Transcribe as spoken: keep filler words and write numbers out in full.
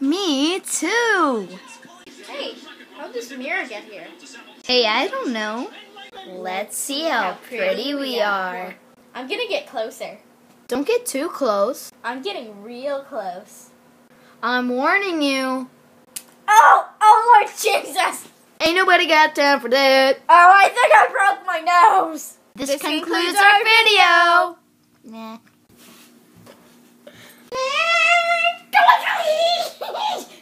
Me too. Hey, how did this mirror get here? Hey, I don't know. Let's see how pretty we are. I'm gonna get closer. Don't get too close. I'm getting real close. I'm warning you. Oh, oh Lord Jesus! Ain't nobody got time for that. Oh, I think I broke my nose. This, This concludes, concludes our, our video. Nah. Come on, come on.